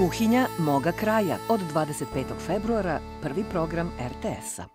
Kuhinja moga kraja od 25. februara, prvi program RTS-a.